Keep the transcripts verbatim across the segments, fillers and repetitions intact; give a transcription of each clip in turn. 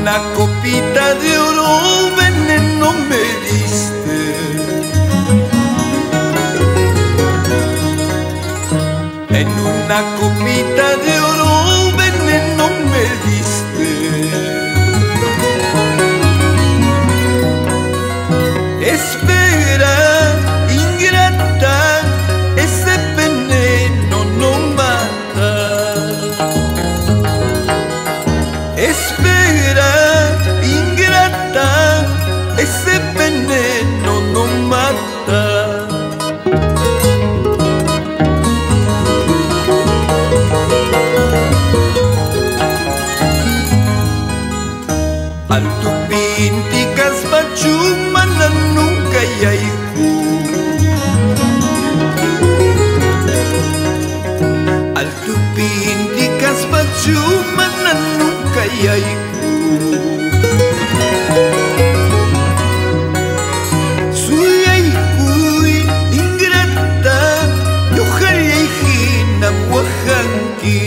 una copita de oro veneno me diste. En una copita de oro veneno me diste. Espera, ingrata, ese veneno no mata. Espera, ingrata, ese veneno no mata. Al tupinti kaspachumanan nunca yaiku. Al tupinti kaspachumanan nunca yaiku. Suyaikui ingrata yohayaihina wahanki.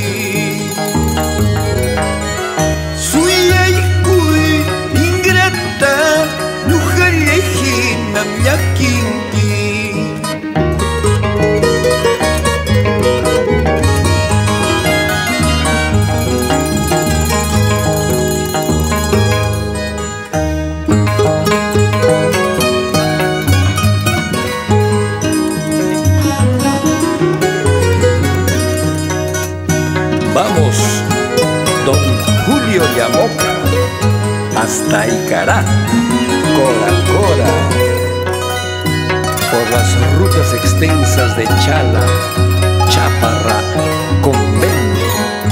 Vamos, don Julio Yamoca, hasta Icará, Cora Cora, por las rutas extensas de Chala, Chaparra, Convento.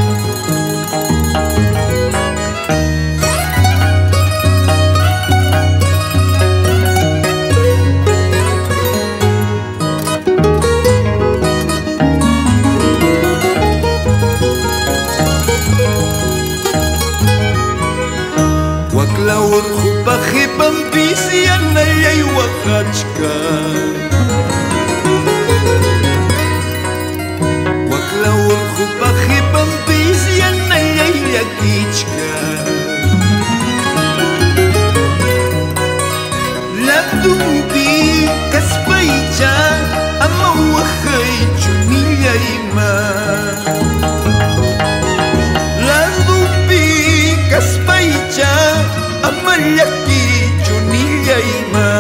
Waklaur hupaje pampisiana yay wakachka. Waklaur hupaje pampisiana yay yakichka. La tumpi kaspaicha ama wahay chunillayma. La tumpi kaspaicha amayaki chunillayma.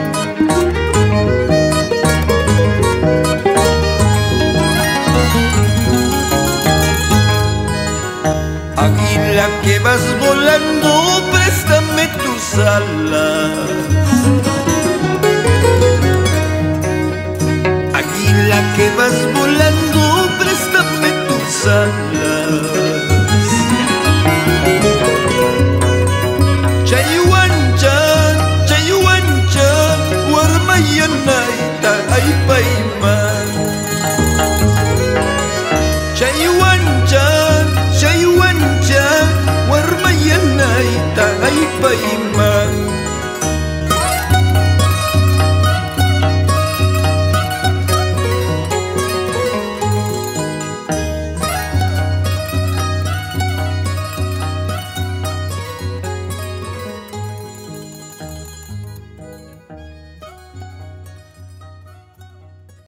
Águila que vas volando, préstame tus alas. Águila que vas volando, préstame tus alas. Chayuancha, chayuancha, warmayanaita aypayma. Chayuancha, chayuancha, warmayanaita aypayma.